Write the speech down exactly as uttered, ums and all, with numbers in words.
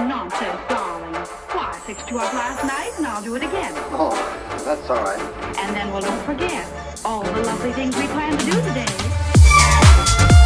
Nonsense, darling. Why, I fixed you up last night, and I'll do it again. Oh, that's all right. And then we'll don't forget all the lovely things we plan to do today.